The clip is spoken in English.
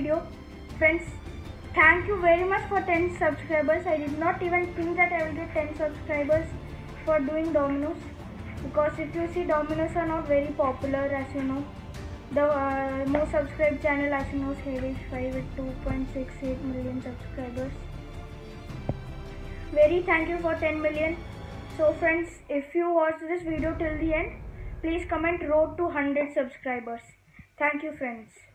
video. Friends, thank you very much for 10 subscribers. I did not even think that I will get 10 subscribers for doing Dominoes, because if you see, Dominoes are not very popular, as you know. The most subscribed channel, as you know, is Harish5 with 2.68 million subscribers. Very thank you for 10 million. So friends, if you watch this video till the end, please comment road to 100 subscribers. Thank you friends.